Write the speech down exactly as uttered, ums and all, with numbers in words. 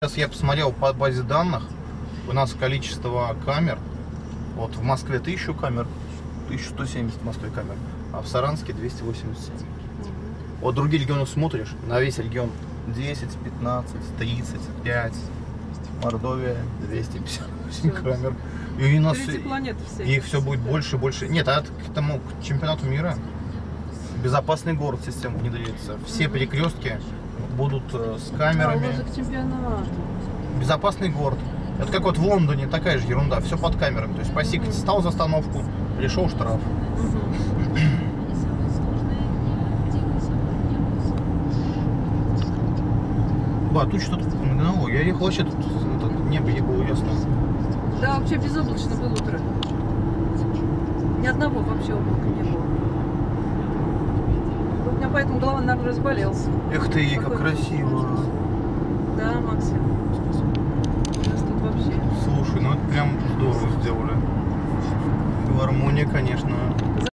Сейчас я посмотрел по базе данных, у нас количество камер, вот в Москве тысячу камер, тысяча сто семьдесят в Москве камер, а в Саранске двести восемьдесят семь. Вот другие регионы смотришь, на весь регион десять, пятнадцать, тридцать пять, Мордовия двести пятьдесят восемь камер. И у нас их все будет больше и больше. Нет, а к тому, к чемпионату мира безопасный город система внедрится. Все перекрестки будут с камерами. А, безопасный город. Это как вот в Лондоне такая же ерунда, все под камерами. То есть посикать стал за остановку, пришел штраф. Ба, тут что-то нагнало. Я ехал вообще, тут это, небо было ясно. Да, вообще безоблачно было утро. Ни одного вообще облака не было. У меня поэтому голова, наверное, разболелся. Эх ты, какой как красиво. Да, Максим. У нас тут вообще. Слушай, ну это прям здорово сделали. Филармония, конечно.